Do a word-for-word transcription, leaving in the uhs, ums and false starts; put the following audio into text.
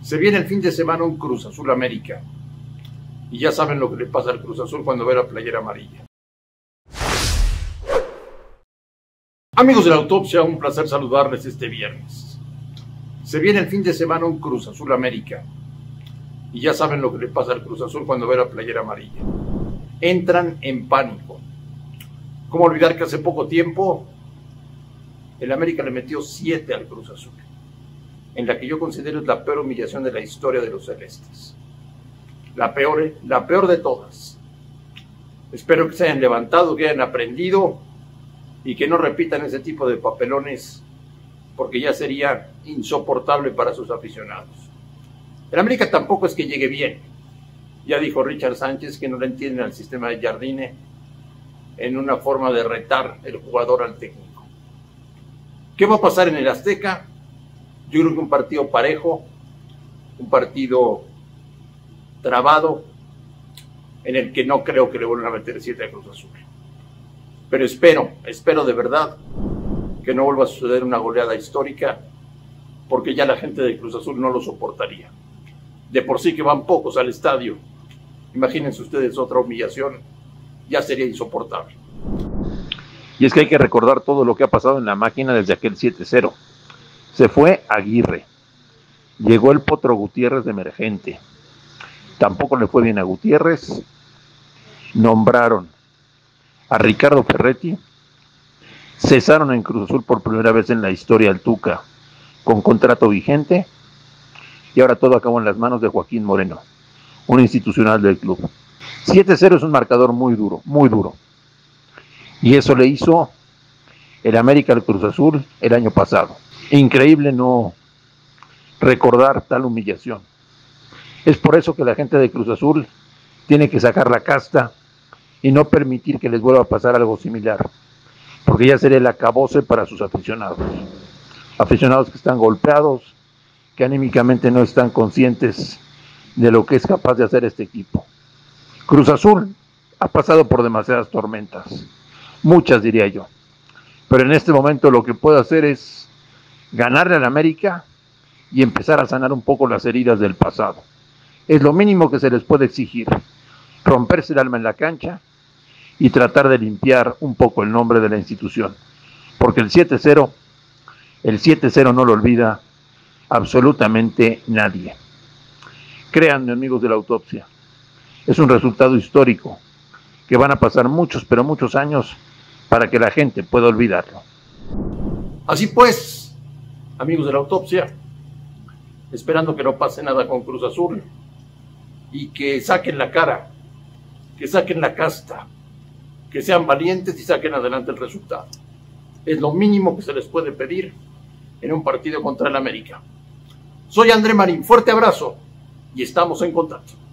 Se viene el fin de semana un Cruz Azul América. Y ya saben lo que le pasa al Cruz Azul cuando ve la playera amarilla. Amigos de la autopsia, un placer saludarles este viernes. Se viene el fin de semana un Cruz Azul América. Y ya saben lo que le pasa al Cruz Azul cuando ve la playera amarilla. Entran en pánico. ¿Cómo olvidar que hace poco tiempo el América le metió siete al Cruz Azul? En la que yo considero es la peor humillación de la historia de los celestes. La peor, la peor de todas. Espero que se hayan levantado, que hayan aprendido y que no repitan ese tipo de papelones, porque ya sería insoportable para sus aficionados. El América tampoco es que llegue bien. Ya dijo Richard Sánchez que no le entienden al sistema de Jardine en una forma de retar el jugador al técnico. ¿Qué va a pasar en el Azteca? Yo creo que un partido parejo, un partido trabado, en el que no creo que le vuelvan a meter siete a Cruz Azul. Pero espero, espero de verdad que no vuelva a suceder una goleada histórica, porque ya la gente de Cruz Azul no lo soportaría. De por sí que van pocos al estadio. Imagínense ustedes otra humillación, ya sería insoportable. Y es que hay que recordar todo lo que ha pasado en la máquina desde aquel siete cero. Se fue Aguirre, llegó el Potro Gutiérrez de emergente, tampoco le fue bien a Gutiérrez, nombraron a Ricardo Ferretti, cesaron en Cruz Azul por primera vez en la historia al Tuca con contrato vigente, y ahora todo acabó en las manos de Joaquín Moreno, un institucional del club. siete cero es un marcador muy duro, muy duro, y eso le hizo el América al Cruz Azul el año pasado. Increíble no recordar tal humillación. Es por eso que la gente de Cruz Azul tiene que sacar la casta y no permitir que les vuelva a pasar algo similar, porque ya sería el acabose para sus aficionados. Aficionados que están golpeados, que anímicamente no están conscientes de lo que es capaz de hacer este equipo. Cruz Azul ha pasado por demasiadas tormentas, muchas diría yo, pero en este momento lo que puede hacer es ganarle al América y empezar a sanar un poco las heridas del pasado. Es lo mínimo que se les puede exigir, romperse el alma en la cancha y tratar de limpiar un poco el nombre de la institución, porque el siete cero, el siete cero no lo olvida absolutamente nadie. Créanme, amigos de la autopsia, es un resultado histórico que van a pasar muchos, pero muchos años para que la gente pueda olvidarlo. Así pues, amigos de la autopsia, esperando que no pase nada con Cruz Azul y que saquen la cara, que saquen la casta, que sean valientes y saquen adelante el resultado. Es lo mínimo que se les puede pedir en un partido contra el América. Soy André Marín, fuerte abrazo y estamos en contacto.